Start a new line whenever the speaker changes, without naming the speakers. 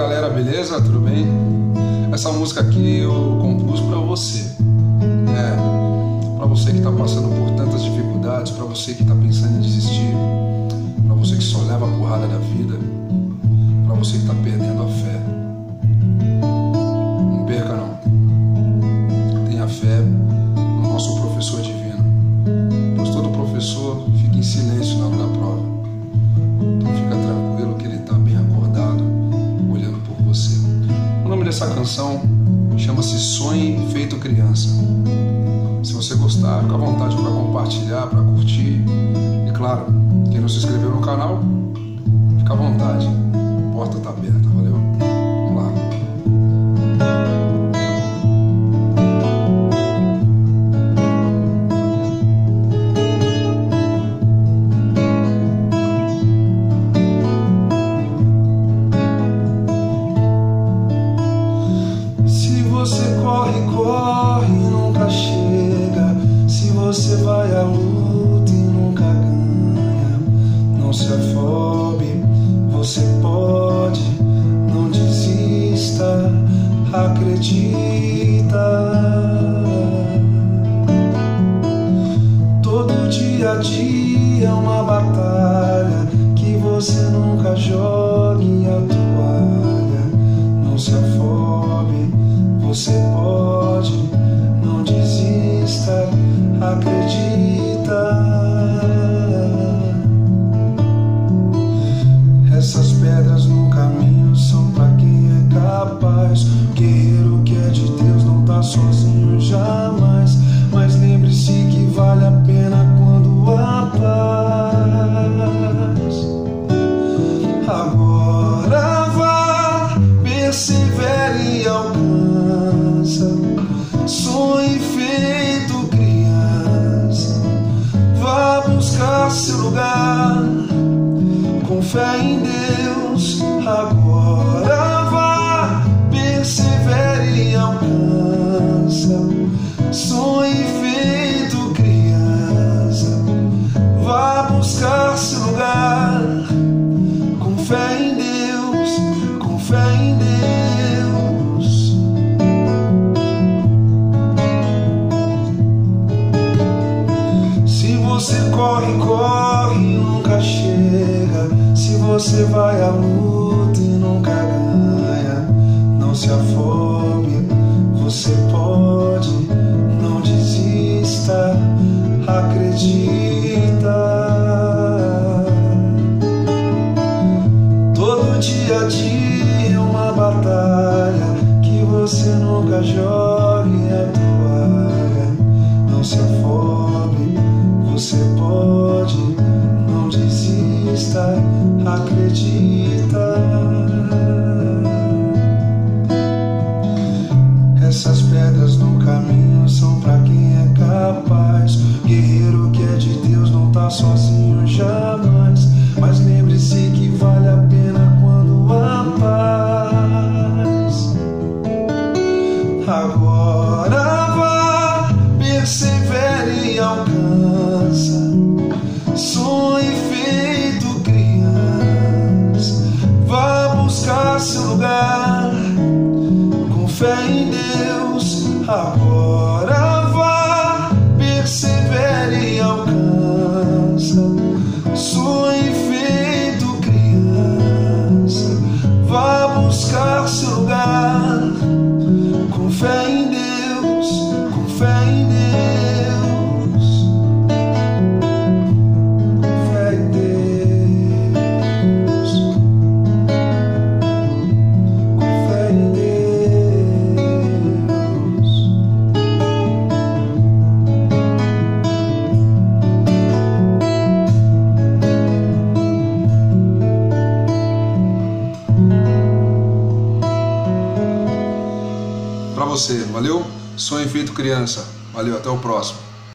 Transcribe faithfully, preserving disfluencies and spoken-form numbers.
galera, beleza? Tudo bem? Essa música aqui eu compus pra você. É, pra você que tá passando por tantas dificuldades, pra você que tá pensando em desistir, pra você que só leva a porrada da vida, pra você que tá perdendo a fé. Não perca não. Tenha fé no nosso professor divino, pois todo professor fica em silêncio na hora da prova. Então fica tranquilo que ele tá bem acordado, olhando por você. O nome dessa canção chama-se Sonhe Feito Criança. Se você gostar, fica à vontade para compartilhar, para curtir. E claro, quem não se inscreveu no canal, fica à vontade. A porta tá aberta, valeu? Vamos lá. Se você corre, corre e nunca chega. Se você vai à luta e nunca ganha, não se afobe, você pode, não desista, acredita. Todo dia a dia é uma batalha, que você nunca jogue a toalha. Não se afobe, você pode, não desista, acredita. Essas pedras no caminho são pra quem é capaz. O guerreiro que é de Deus não tá sozinho jamais. Mas lembre-se que vale a pena quando a paz. Agora vá, persevere e alcança. Sonhe feito criança. Vá buscar seu lugar com fé em Deus. Agora vá, persevere e alcança. Sonhe feito criança. Vá buscar seu lugar com fé em Deus, com fé em Deus. Se você corre, corre e nunca chega. Se você vai à luta e nunca ganha, não se afobe, você pode, não desista, acredita. Todo dia a dia é uma batalha, que você nunca jogue a toalha. Não se afobe, você pode, não desista, acredita. Essas pedras no caminho são pra quem é capaz. O guerreiro que é de Deus não tá sozinho jamais. Mas lembre-se que vale a pena quando a paz. Agora vá, persevere e alcança. Sonhe feito criança. Vá buscar seu lugar com fé em Deus. Agora vá, persevere e alcança. Sonhe feito criança. Vá buscar seu lugar com fé em Deus, com fé em Deus. Pra você, valeu? Sonhe feito criança. Valeu, até o próximo.